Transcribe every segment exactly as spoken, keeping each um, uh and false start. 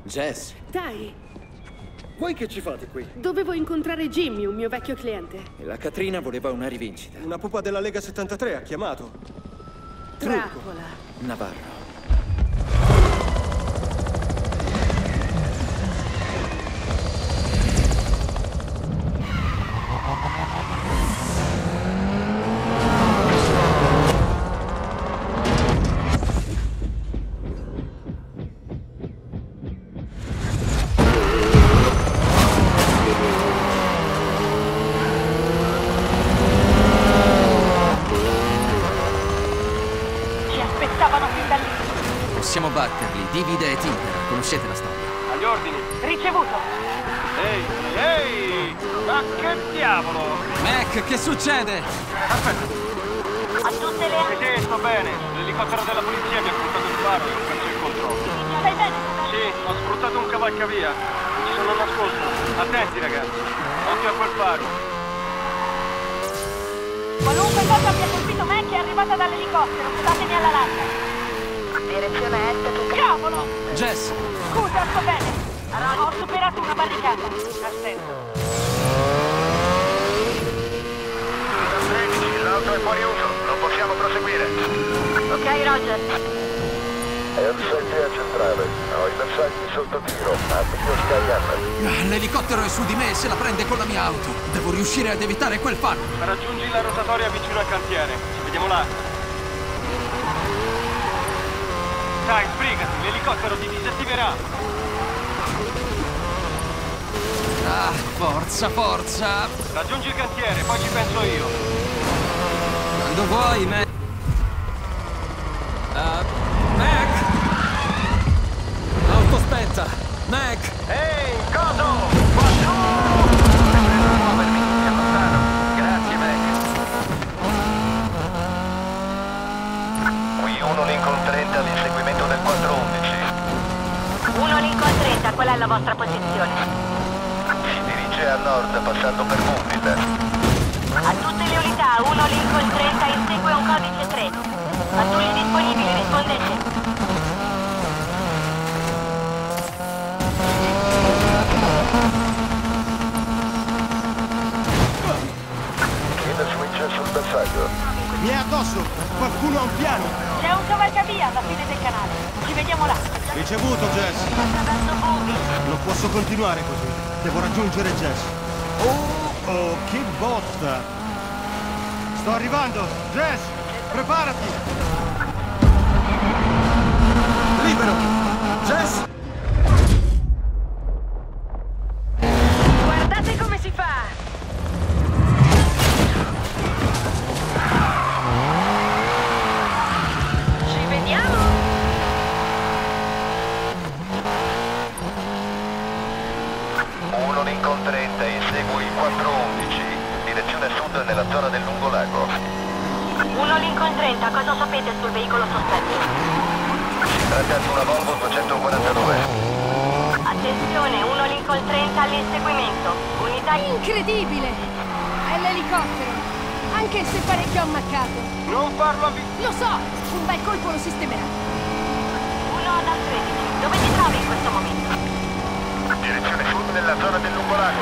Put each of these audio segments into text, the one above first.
Jess. Dai, Voi che ci fate qui? dovevo incontrare Jimmy, un mio vecchio cliente. E la Katrina voleva una rivincita. Una pupa della Lega settantatré ha chiamato. Trappola. Navarro. Possiamo batterli, divide e tira. Conoscete la storia. Agli ordini. Ricevuto. Ehi, ehi! Ma che diavolo! Mac, che succede? Aspetta. A tutte le... Sì, sì, sto bene. L'elicottero della polizia mi ha puntato il faro e ho perso il controllo. Stai bene? Sì, ho sfruttato un cavalcavia. Mi sono nascosto. Attenti, ragazzi. Occhio a quel faro. Qualunque cosa abbia colpito me che è arrivata dall'elicottero, statemi alla larga. Direzione est, tu... Cavolo! Jess! Scusa, sto bene. Ho superato una barricata. Ha senso. tredici, l'auto è fuori uso. Non possiamo proseguire. Ok, Roger. È un sette a centrale. Ho i bersagli sotto tiro. Avvio Skyhammer. L'elicottero è su di me e se la prende con la mia auto. Devo riuscire ad evitare quel faro. Raggiungi la rotatoria vicino al cantiere. Ci vediamo là. Dai, sbrigati, l'elicottero ti disattiverà. Ah, forza, forza. Raggiungi il cantiere, poi ci penso io. Quando vuoi, Mac. Uh, Mac! Auto spenta! Mac! Ehi, coso! Quattro! Devo muovermi, è lontano. Grazie, Mac. Qui uno Lincoln trenta all'inseguimento del quattro undici. uno Lincoln trenta, qual è la vostra posizione? Si dirige a nord passando per Mumbil. A tutte le unità, uno Lincoln trenta insegue un codice tre. Pattugli disponibili, rispondete. Chiede switch sul bersaglio. Mi è addosso! Qualcuno ha un piano! C'è un cavalcavia alla fine del canale. Ci vediamo là. Ricevuto, Jess! Attraverso Bubi. Non posso continuare così. Devo raggiungere Jess. Oh, oh, che botta! Sto arrivando! Jess, preparati! Libero! Jess! Guardate come si fa! Ci vediamo! uno Lincoln trenta insegue il quattro undici. Direzione sud nella zona del lungolago. uno Lincoln trenta, cosa sapete sul veicolo sospetto? Si tratta di una Volvo duecentoquarantadue. Attenzione, uno Lincoln trenta all'inseguimento. Unità... Incredibile! È l'elicottero! Anche se parecchio ammaccato. Non farlo a vi... Lo so! Un bel colpo lo sistemerà. uno dal tredici. Dove ti trovi in questo momento? Direzione sud nella zona del lungolago.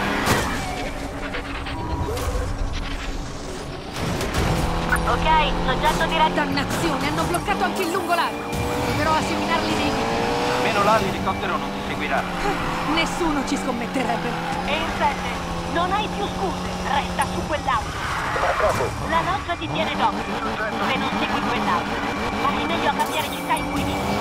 Ok, soggetto diretto. Dannazione, hanno bloccato anche il lungolago. Dovrò asseminarli dei viti. Almeno là l'elicottero non ti seguirà. Nessuno ci scommetterebbe. E in sette, non hai più scuse. Resta su quell'auto. La nostra ti tiene d'occhio. Se non segui quell'auto, vai meglio a cambiare città in cui vivi.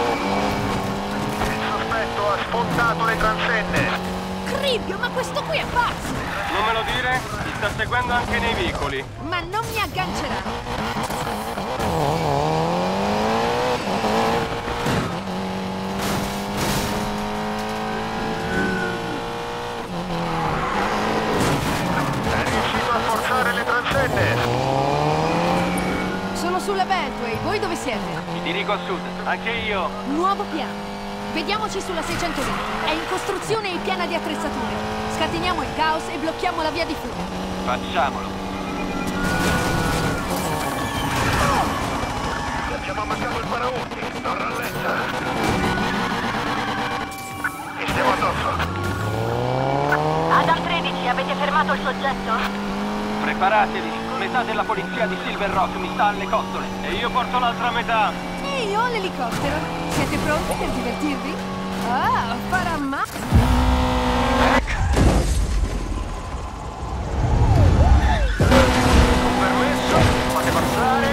Il sospetto ha sfondato le transenne. Cribbio, ma questo qui è pazzo! Non me lo dire? Ti sta seguendo anche nei vicoli. Ma non mi aggancerà. È riuscito a forzare le transenne. Sono sulla Beltway, voi dove siete? Mi dirigo a sud, anche io. Nuovo piano. Vediamoci sulla seicentoventi. È in costruzione e piena di attrezzature. Scateniamo il caos e blocchiamo la via di fuga. Facciamolo. Abbiamo ammaccato il paraurti. Non rallenta. Adam tredici, avete fermato il soggetto? Preparatevi, metà della polizia di Silver Rock mi sta alle costole e io porto l'altra metà. E io ho l'elicottero. Siete pronti per divertirvi? Ah, farà ma... Con permesso, fate passare.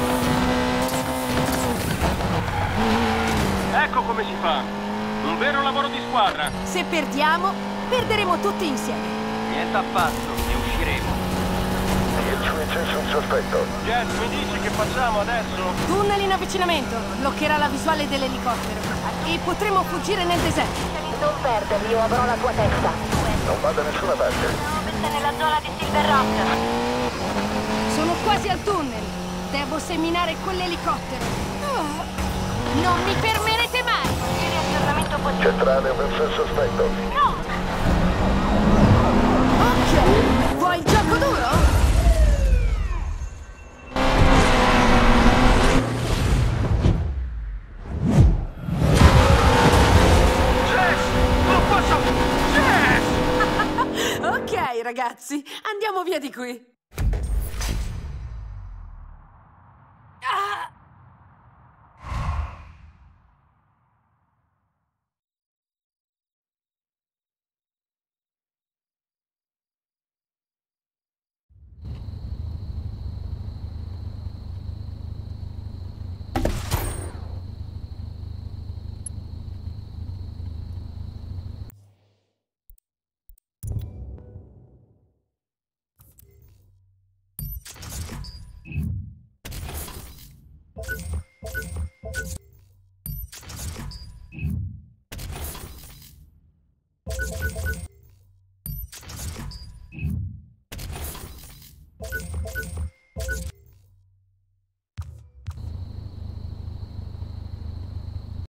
Ecco come si fa. Un vero lavoro di squadra. Se perdiamo, perderemo tutti insieme. Niente affatto, ne usciremo. dieci Vincenzi un sospetto. Jess, mi dici che facciamo adesso? Tunnel in avvicinamento. Bloccherà la visuale dell'elicottero. E potremo fuggire nel deserto. Non perderli o avrò la tua testa. Non va da nessuna parte. Siete nella zona di Silver Rock. Sono quasi al tunnel. Devo seminare quell'elicottero. Oh, non mi fermerete mai! Chiedi aggiornamento positivo. Centrale verso il sospetto. No! Ok, vuoi il gioco duro? Ok, ragazzi, andiamo via di qui. Ah!